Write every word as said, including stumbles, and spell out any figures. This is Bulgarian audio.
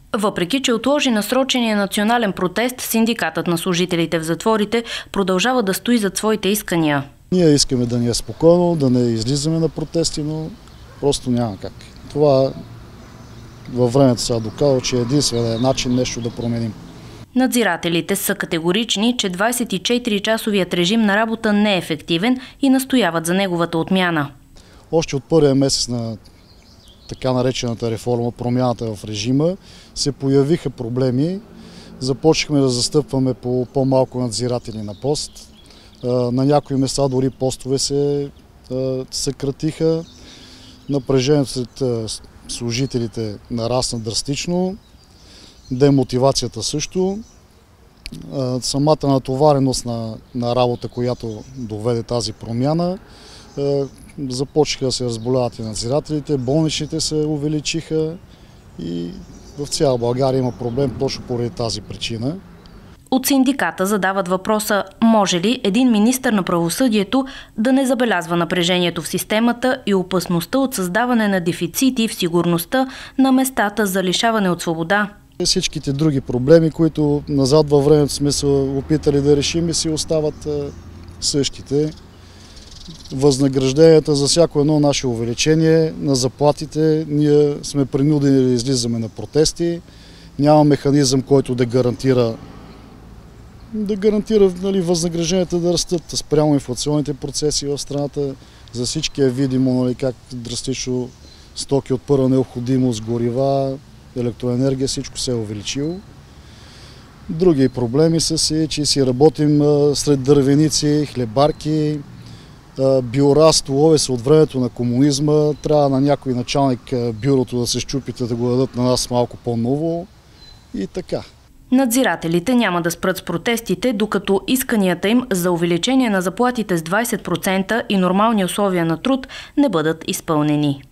Въпреки че отложи насрочения национален протест, синдикатът на служителите в затворите продължава да стои зад своите искания. Ние искаме да ни е спокойно, да не излизаме на протести, но просто няма как. Това във времето се доказва, че е единственият начин нещо да променим. Надзирателите са категорични, че двадесет и четири часовият режим на работа не е ефективен и настояват за неговата отмяна. Още от първия месец на така наречената реформа, промяната в режима, се появиха проблеми. Започнахме да застъпваме по по-малко надзиратели на пост. На някои места дори постове се съкратиха. Напрежението сред служителите нарасна драстично. Демотивацията също. Самата натовареност на, на работа, която доведе тази промяна, започнаха да се разболяват и надзирателите, болничните се увеличиха и в цяла България има проблем точно поради тази причина. От синдиката задават въпроса: може ли един министър на правосъдието да не забелязва напрежението в системата и опасността от създаване на дефицити в сигурността на местата за лишаване от свобода? Всичките други проблеми, които назад във времето сме се опитали да решим, и си остават същите. Възнагражденията за всяко едно наше увеличение на заплатите, ние сме принудени да излизаме на протести. Няма механизъм, който да гарантира, да гарантира нали, възнагражденията да растат спрямо инфлационните процеси в страната. За всички е видимо нали, как драстично стоки от първа необходимост, горива, електроенергия, всичко се е увеличило. Други проблеми са си, че си работим сред дървеници, хлебарки, бюра, столове са от времето на комунизма. Трябва на някой началник бюрото да се счупите, да го дадат на нас малко по-ново и така. Надзирателите няма да спрат с протестите, докато исканията им за увеличение на заплатите с двадесет процента и нормални условия на труд не бъдат изпълнени.